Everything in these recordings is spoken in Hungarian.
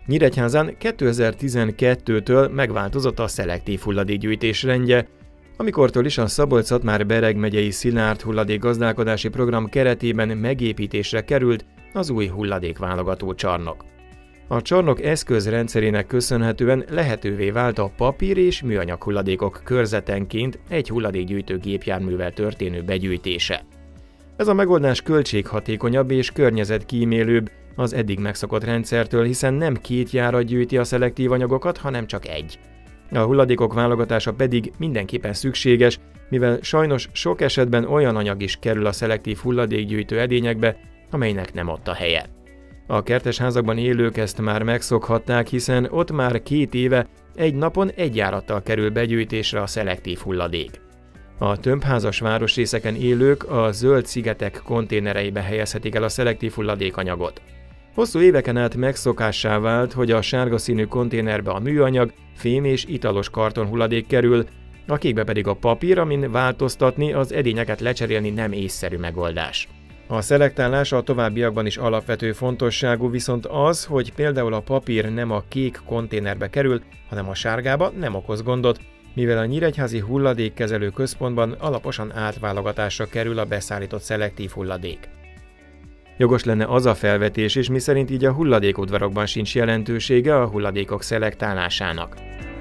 Nyíregyházán 2012-től megváltozott a szelektív hulladékgyűjtés rendje, amikortól is a Szabolcs-Szatmár-Bereg megyei szilárd hulladékgazdálkodási program keretében megépítésre került az új hulladékválogató csarnok. A csarnok eszközrendszerének köszönhetően lehetővé vált a papír és műanyag hulladékok körzetenként egy hulladékgyűjtő gépjárművel történő begyűjtése. Ez a megoldás költséghatékonyabb és környezetkímélőbb az eddig megszokott rendszertől, hiszen nem 2 járat gyűjti a szelektív anyagokat, hanem csak egy. A hulladékok válogatása pedig mindenképpen szükséges, mivel sajnos sok esetben olyan anyag is kerül a szelektív hulladékgyűjtő edényekbe, amelynek nem ott a helye. A kertesházakban élők ezt már megszokhatták, hiszen ott már 2 éve egy napon 1 járattal kerül begyűjtésre a szelektív hulladék. A tömbházas városrészeken élők a zöld szigetek konténereibe helyezhetik el a szelektív hulladékanyagot. Hosszú éveken át megszokássá vált, hogy a sárga színű konténerbe a műanyag, fém és italos karton hulladék kerül, a kékbe pedig a papír, amin változtatni, az edényeket lecserélni nem észszerű megoldás. A szelektálás a továbbiakban is alapvető fontosságú, viszont az, hogy például a papír nem a kék konténerbe kerül, hanem a sárgába, nem okoz gondot, mivel a Nyíregyházi Hulladékkezelő Központban alaposan átválogatásra kerül a beszállított szelektív hulladék. Jogos lenne az a felvetés is, miszerint így a hulladékudvarokban sincs jelentősége a hulladékok szelektálásának.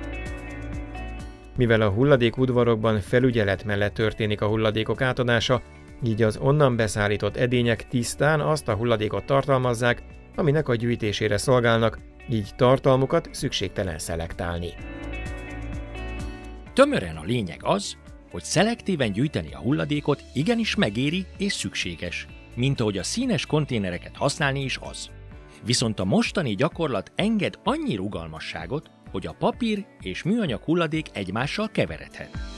Mivel a hulladékudvarokban felügyelet mellett történik a hulladékok átadása, így az onnan beszállított edények tisztán azt a hulladékot tartalmazzák, aminek a gyűjtésére szolgálnak, így tartalmukat szükségtelen szelektálni. Tömören a lényeg az, hogy szelektíven gyűjteni a hulladékot igenis megéri és szükséges, mint ahogy a színes konténereket használni is az. Viszont a mostani gyakorlat enged annyi rugalmasságot, hogy a papír és műanyag hulladék egymással keveredhet.